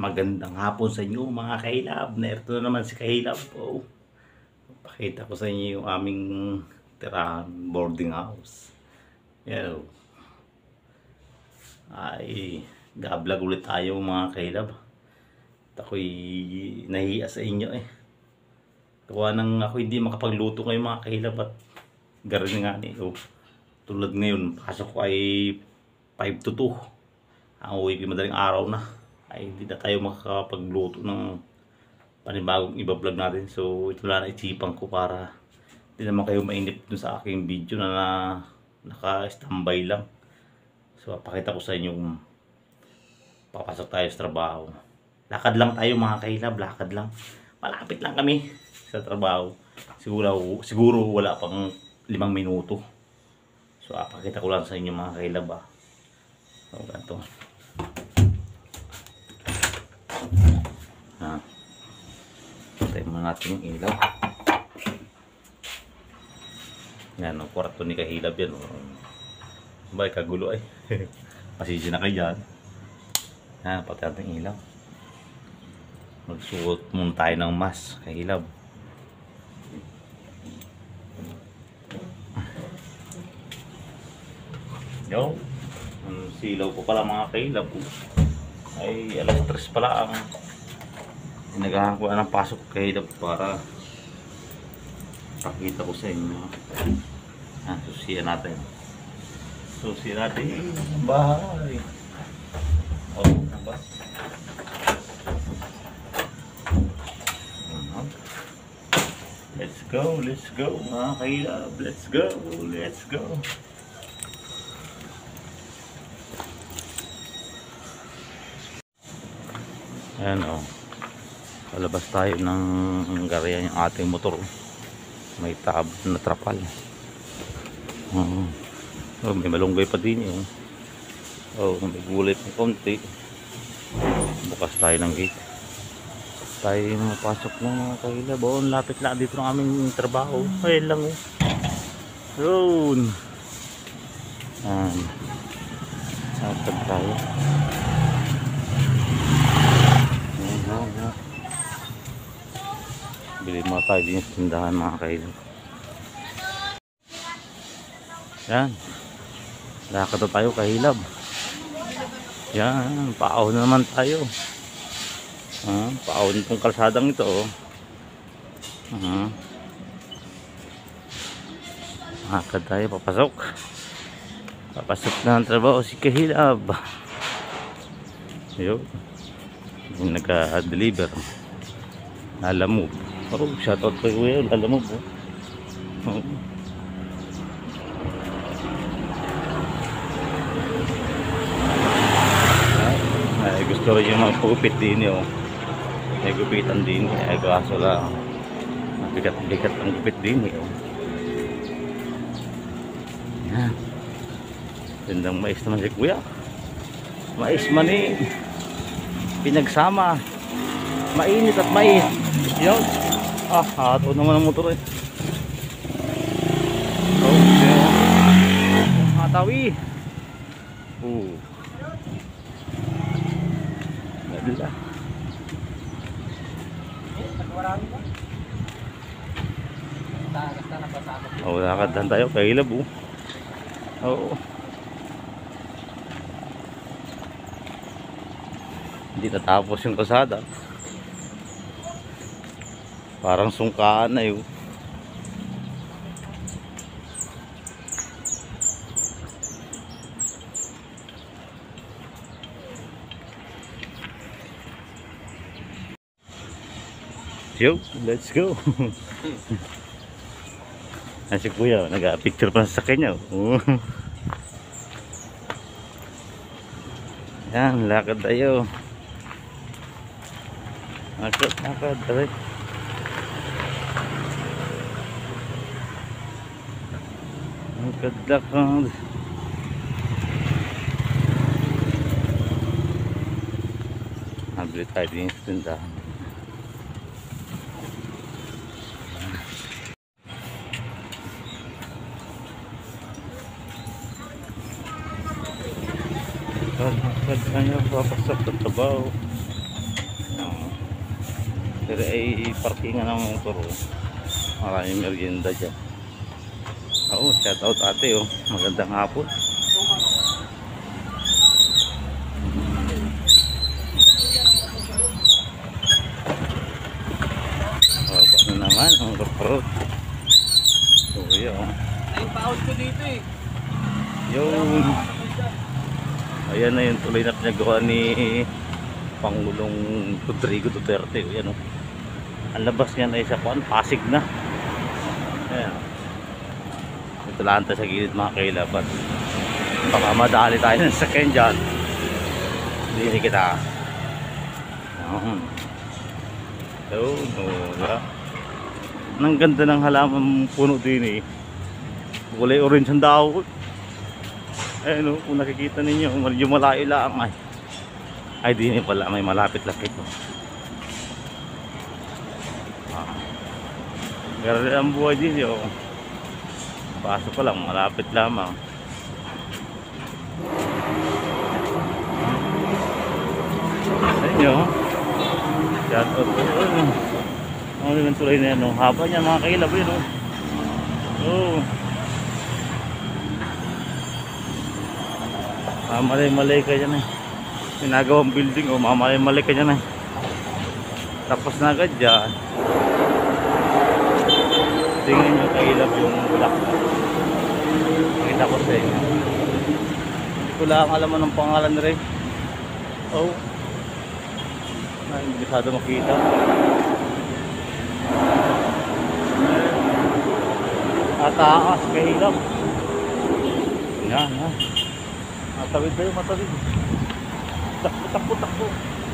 Magandang hapon sa inyo mga kahilab. Narito na naman si kahilab po. Pakita ko sa inyo yung aming tirahan boarding house. Yan. Ay, gablog ulit tayo mga kahilab. At ako'y nahiya sa inyo eh. Gawa nang ako hindi makapagluto ngayon mga kahilab at garin nga ni. Tulad ngayon, pasok ko ay 5 to 2. Ang uwi ko madaling araw na. Ay hindi na tayo makakapagluto ng panibagong iba-vlog natin. So ito lang naisipan ko para hindi naman kayo mainip dun sa aking video na naka-standby lang. So pakita ko sa inyo kung papasok tayo sa trabaho. Lakad lang tayo mga kahilab, lakad lang. Malapit lang kami sa trabaho. Siguro wala pang 5 minuto. So pakita ko lang sa inyo mga kahilab . So ganito. Tayo muna natin yung ilaw. Yan, ang kwarto ni kahilab yan. Ba, kagulo ay. Pasisi na kayo dyan. Yan, pati natin ilaw. Magsuot muna tayo ng mask, kahilab. Yo, ang silaw ko pala mga kahilab. Ay, alas 3 pala ang nagahan ko ng pasok kahilab para pakita ko sa inyo. Susiyan natin. Susiyan natin ang bahay. Nabas. Let's go mga kahilab. Let's go. Ayan palabas tayo ng garayan yung ating motor. May tab na trapal. May malunggay pa din yun. May gulit ng konti. Bukas tayo ng gate. Tayo mapasok na mga kahilab. Lapit lang dito ng aming trabaho. Ayun lang yun. Lapit tayo. Bili mo tayo din sa tindahan mga kahilab. Yan. Lakad na tayo kahilab. Yan. Paahon na naman tayo. Paahon itong kalsadang ito. Lakad tayo. Papasok. Papasok na ang trabaho si kahilab. Yun. Yung nag-deliver. Lalamove. Shoutout kay Kuya, Lalamove. Ay, gusto rin yung mga pagupit din may gupitan din. Ay kaso lang bigat ang gupit din Yan. Tindang mais naman si Kuya. Mais man pinagsama. Mainit at mais. Yun. Hato naman ang motor hatawi. Ganda. Lakad tayo kahilab. Hindi natapos yung kalsada. Parang sungkaan na yun. Yo, let's go. Si Kuya, nag-picture pa sa kanya. Yan, lakad tayo. Lakad tayo. Lakad. Nabili tayo din sa tindahan. Lakad tayo papasok sa trabaho. Pero ay parkingan ng motor. Oh. Maraming merienda dyan. Oo, shout out ate oh. Magandang hapon. Baba na naman ang road. So yun. Ay, paot ko dito eh. Yun. Ayan na yung tuloy na pinagawa ni Pangulong Rodrigo Duterte. Ayan oh. Ang labas niyan ay sa Pasig na. Ayan. Ito lang tayo sa gilid mga kailabat. Baka madali tayo ng sakyan dyan. Hindi kita. So, ang ganda ng halaman puno din eh. Kulay orange ang dahon. Ayan o, kung nakikita ninyo, medyo malayo lang ay. Ay, di pala, may malapit-lapit o. Pero ang buhay din yun. Paso pa lang, malapit lamang. Ayan nyo. Shout out po yun. Ang naman tulay na yan o. Haba niya mga kailab yun o. Oo. Mamalay-malay ka dyan eh. Sinagawang building o mamalay-malay ka dyan eh. Tapos na agad dyan. Tingnan nyo kailab yung bulak. Nakita ko sa inyo. Hindi ko lang alam anong pangalan rin. Oh. Hindi masyado makita. Ataas kahilap. Yan ha. Matawid tayo, matawid. Takbo, takbo, takbo.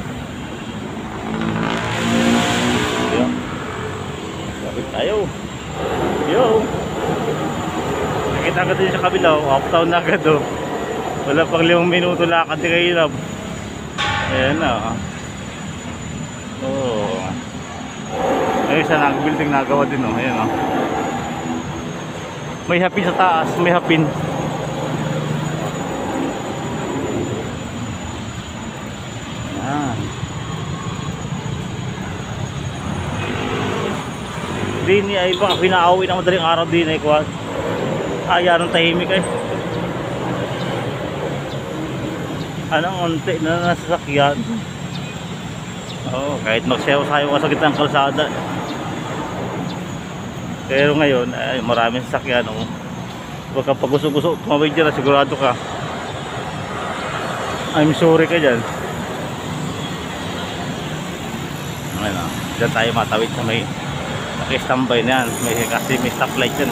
Yan. Tawid tayo. Yo. Nakita ka din sa kabila. Uptown na agad oh. Wala pang 5 minuto lakad di kahilap. Ayan na. Oh. Ayun siya, nag-building nagawa din oh. Ayan oh. May hapin sa taas, may hapin. Ayan. Din ay baka pinaawi ng madaling araw din ay kuwan. Ayan ang tahimik eh. Anong unti na nasasakyan. Oo, kahit magsayaw-sayaw ka sa gitna ng kalsada. Pero ngayon, ay maraming sasakyan. Huwag kang paguso-guso, tumawid dyan, sigurado ka. I'm sorry ka dyan. Ayan o, dyan tayo matawid sa may nakistambay na yan. Kasi may stoplight yan.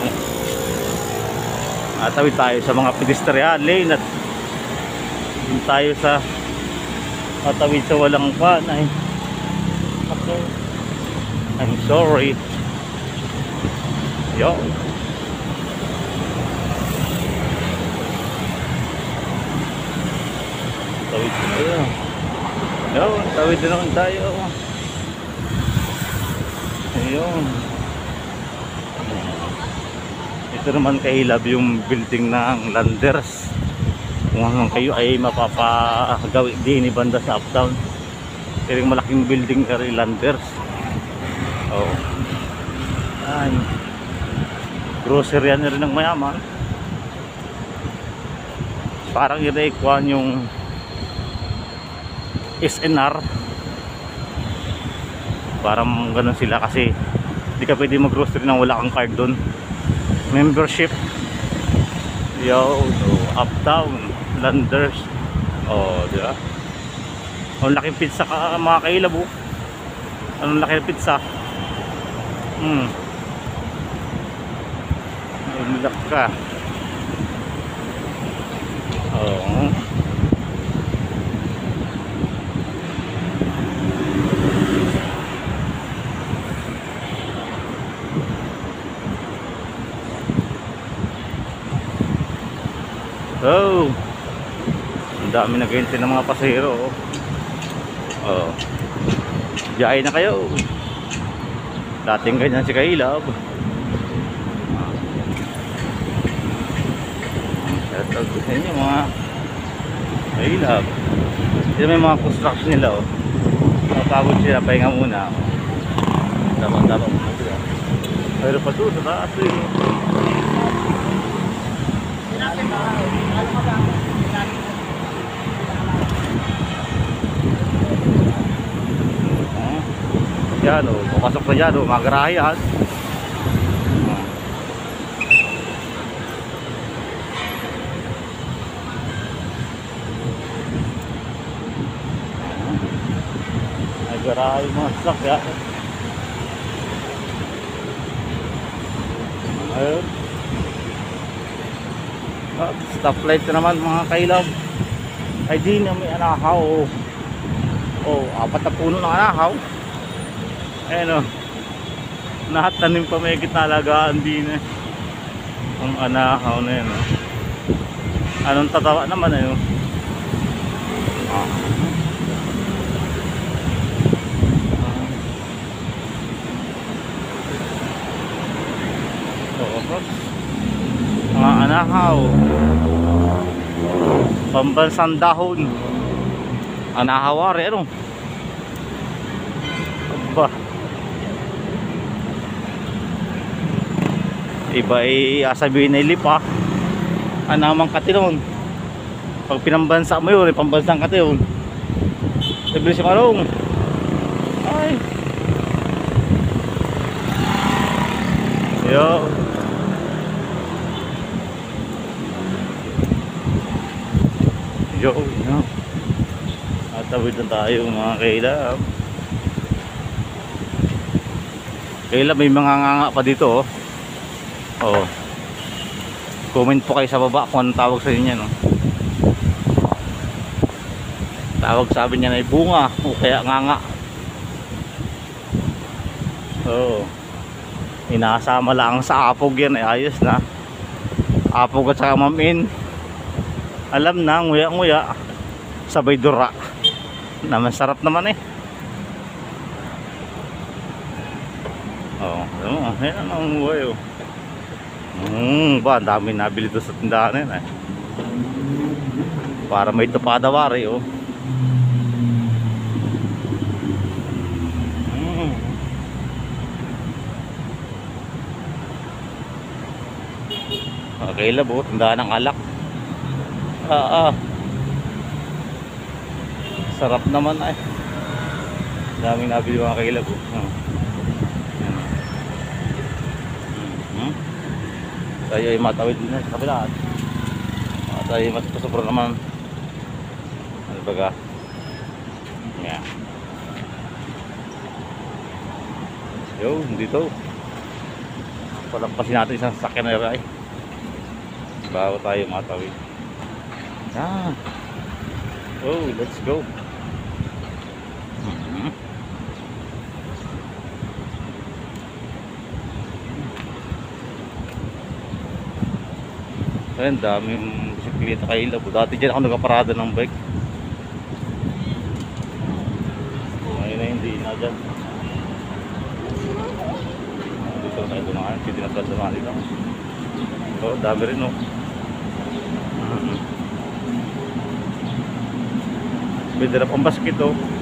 Matawid tayo sa mga pedestrian lane at dun tayo sa matawid sa walang pan. Ay, okay. I'm sorry. Yo. Tawid tayo. Yo, tawid na naman tayo. Ayun. Ito naman kahilab yung building ng Landers. Kung hanggang kayo ay mapapagawi din ni banda sa uptown. Pero yung malaking building kay Landers. Oh. Ay. Grocery na rin ng mayaman. Parang iraikuan yung SNR. Parang ganun sila kasi hindi ka pwede mag-grocery nang wala kang card doon. Membership. Yo, uptown Landers. Oh, di ba? Ang laking pizza ka mga kailab oh. Anong laki ng pizza? Ulak ka. Oo. Oh. Ang dami naghihintay ng mga pasahero oh. Oh. Biyahe na kayo. Dating ganyan si Kailab. Shoutout sa inyo mga Kailab. Dito may mga construction nila oh. Napagod sila, pahinga muna. Tama-tama mo sila. Pero pa doon sa taas eh. Yan o, papasok na dyan o, mga garahe yan. Mga garahe, mga sasakyan. Ayun. Stoplight na naman mga kailab. Ay di na may anahaw. Apat na puno ng anahaw. Ayan o. Nakatanim pa may kitalagaan din eh. Ang anahaw na yun o. Anong tatawa naman eh o. Mga anahaw, pambansang dahon, anahawari, ano? Aba, iba ay sabihin na ilipa, anamang katinon. Pag pinambansa mo yun, pambansang katinon. Sabihin si Marong, ay, yo. Yo, no. Atawid na tayo mga kailab. Kailab, may mga nganga pa dito oh. Comment po kayo sa baba kung anong tawag sa inyo no. Tawag sabi niya na bunga o kaya nganga. Inasama lang sa apog yan, ayos na. Apog at saka mamin. Alam na, nguya-nguya sabay dura naman, sarap naman eh. Ayan ang nguya ba, dami nabili doon sa tindahan eh. Para may tupadawari oh. Okay labo, tindahan ng alak. Sarap naman ay. Daming nabili mga kailab tayo ay matawid din sa kabilaan. Tayo ay matapasopro naman. Ano baga? Yeah. Yo, dito palampasin natin isang sakyan na ray bago tayo matawid. Let's go. Ayun, daming bisikleta kailab. Dati dyan ako nagaparada ng bike. Ngayon na hindi na dyan. Dito na tayo dumaan. Hindi na tayo dumaan dito. Dami rin Pwede na pang basket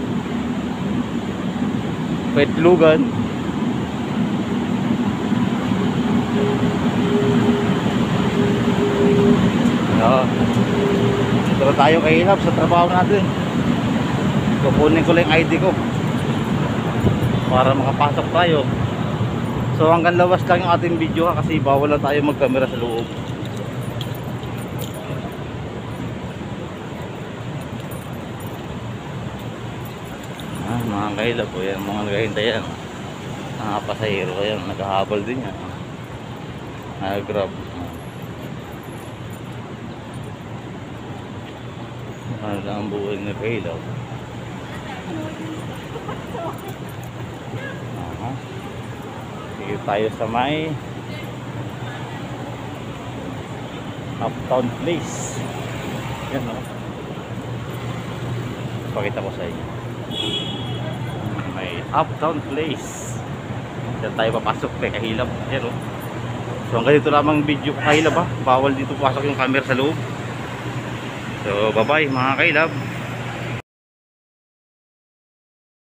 Petlugan. Ito na tayo kailap sa trabaho natin. Kukunin ko lang yung ID ko para makapasok tayo. So hanggang lawas lang yung ating video kasi bawal na tayo magkamera sa loob. Mga kailap po yan, mga nagahintay yan. Mga pasahero yan, naghahabol din yan. Grab. Ano lang ang buhay na kailap. Sige tayo sa may Uptown Place. Yan pakita ko sa inyo. May Uptown Place. Diyan tayo papasok kay kahilap. Yan So hanggang dito lamang video kahilap Bawal dito pasok yung camera sa loob. So bye bye mga kailab.